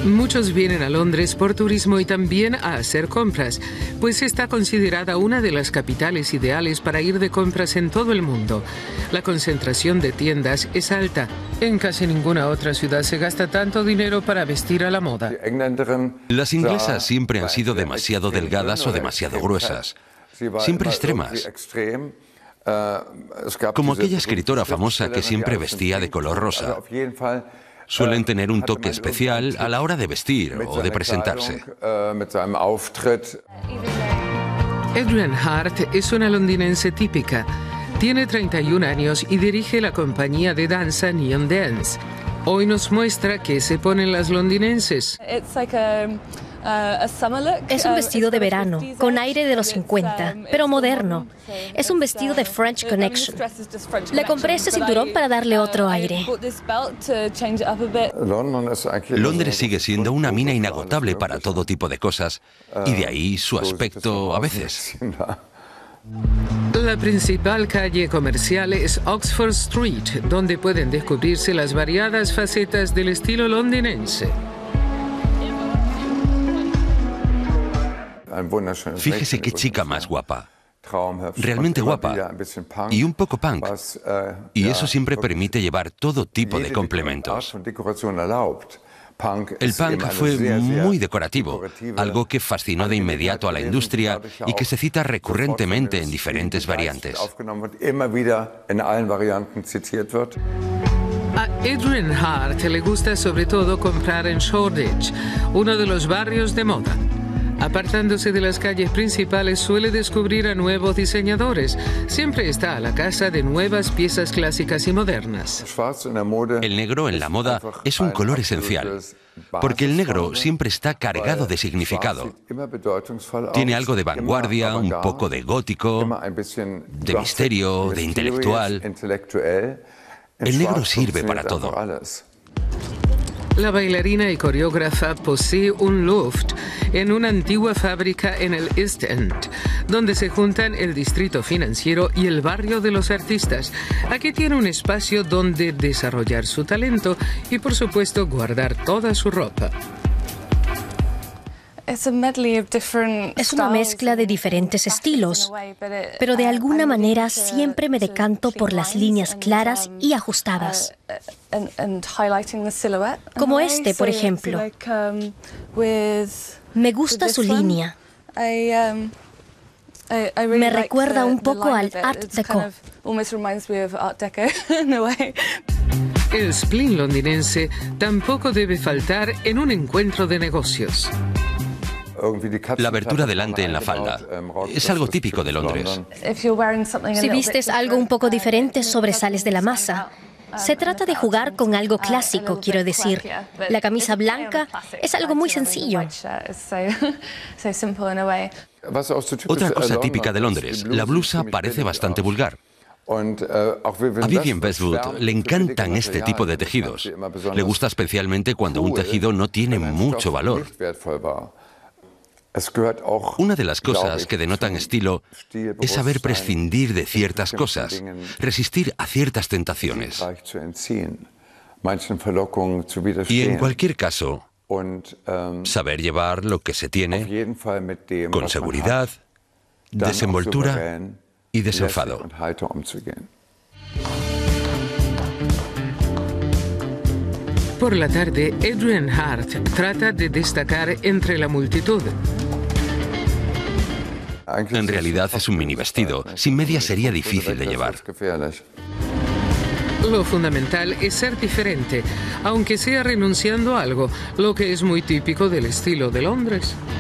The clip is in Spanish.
Muchos vienen a Londres por turismo y también a hacer compras, pues está considerada una de las capitales ideales para ir de compras en todo el mundo. La concentración de tiendas es alta. En casi ninguna otra ciudad se gasta tanto dinero para vestir a la moda. Las inglesas siempre han sido demasiado delgadas o demasiado gruesas, siempre extremas. Como aquella escritora famosa que siempre vestía de color rosa. Suelen tener un toque especial a la hora de vestir o de presentarse. Adrian Hart es una londinense típica. Tiene 31 años y dirige la compañía de danza Neon Dance. Hoy nos muestra qué se ponen las londinenses. Es un vestido de verano, con aire de los 50, pero moderno. Es un vestido de French Connection. Le compré este cinturón para darle otro aire. Londres sigue siendo una mina inagotable para todo tipo de cosas, y de ahí su aspecto a veces. La principal calle comercial es Oxford Street, donde pueden descubrirse las variadas facetas del estilo londinense. Fíjese qué chica más guapa. Realmente guapa. Y un poco punk. Y eso siempre permite llevar todo tipo de complementos. El punk fue muy decorativo, algo que fascinó de inmediato a la industria y que se cita recurrentemente en diferentes variantes. A Adrian Hart le gusta sobre todo comprar en Shoreditch, uno de los barrios de moda. Apartándose de las calles principales suele descubrir a nuevos diseñadores. Siempre está a la caza de nuevas piezas clásicas y modernas. El negro en la moda es un color esencial, porque el negro siempre está cargado de significado. Tiene algo de vanguardia, un poco de gótico, de misterio, de intelectual. El negro sirve para todo. La bailarina y coreógrafa posee un loft en una antigua fábrica en el East End, donde se juntan el distrito financiero y el barrio de los artistas. Aquí tiene un espacio donde desarrollar su talento y, por supuesto, guardar toda su ropa. Es una mezcla de diferentes estilos, pero de alguna manera siempre me decanto por las líneas claras y ajustadas. Como este, por ejemplo. Me gusta su línea. Me recuerda un poco al Art Deco. El spleen londinense tampoco debe faltar en un encuentro de negocios. La abertura delante en la falda es algo típico de Londres. Si vistes algo un poco diferente, sobresales de la masa. Se trata de jugar con algo clásico, quiero decir. La camisa blanca es algo muy sencillo. Otra cosa típica de Londres, la blusa parece bastante vulgar. A Vivienne Westwood le encantan este tipo de tejidos. Le gusta especialmente cuando un tejido no tiene mucho valor. Una de las cosas que denotan estilo es saber prescindir de ciertas cosas, resistir a ciertas tentaciones. Y en cualquier caso, saber llevar lo que se tiene con seguridad, desenvoltura y desenfado. Por la tarde, Adrian Hart trata de destacar entre la multitud. En realidad es un mini vestido. Sin medias sería difícil de llevar. Lo fundamental es ser diferente, aunque sea renunciando a algo, lo que es muy típico del estilo de Londres.